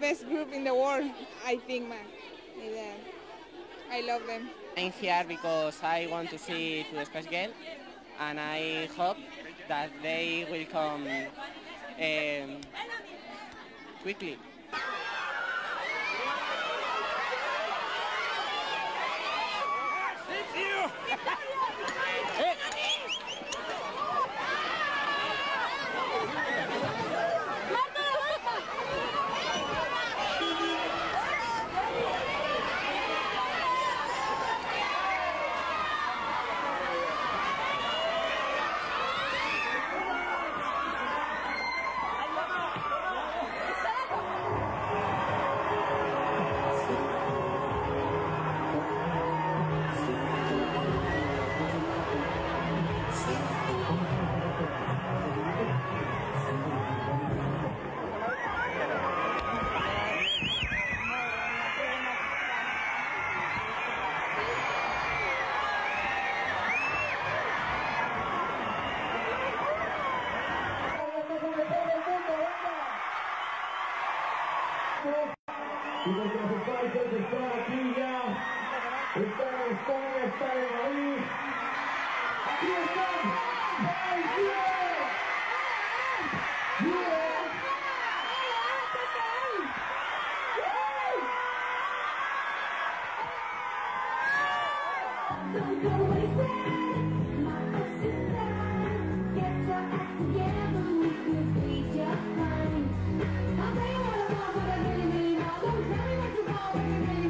best group in the world, I think, man. Yeah. I love them. I'm here because I want to see To the Spice Girls, and I hope that they will come quickly. Y los participantes están aquí ya, están en España, están en Madrid. Aquí están, Spice Girls. Don't go wasting my precious time. Get your act together, we could be just fine. I'll tell you what I want, what I really, really want. Don't tell me what you want, what you really